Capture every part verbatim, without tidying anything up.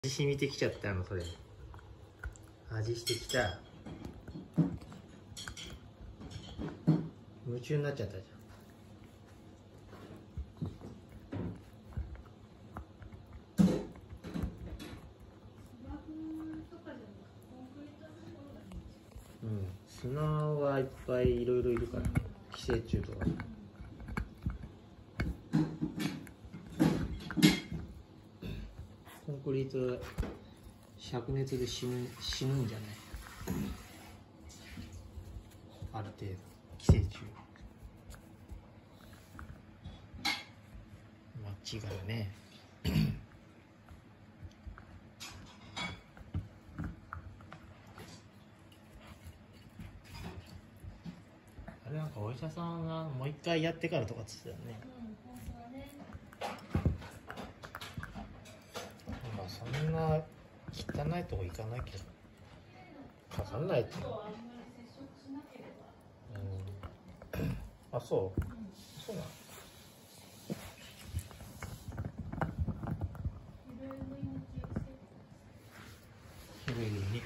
味染みてきちゃったの、それ味してきた。夢中になっちゃったじゃん。うん、砂はいっぱいいろいろいるから、寄生虫とか。コンクリート灼熱で死ぬ死ぬんじゃない？ある程度寄生虫。まあ違うね。あれなんかお医者さんがもう一回やってからとかっつってたよね。まあそんな汚いとこ行かないけど、かかんないって。うん。あ、そう。そうなの。広いに。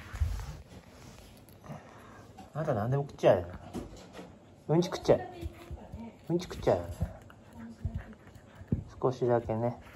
あなた何でも食っちゃうよ。うんち食っちゃう。うんち食っちゃうよね。少しだけね。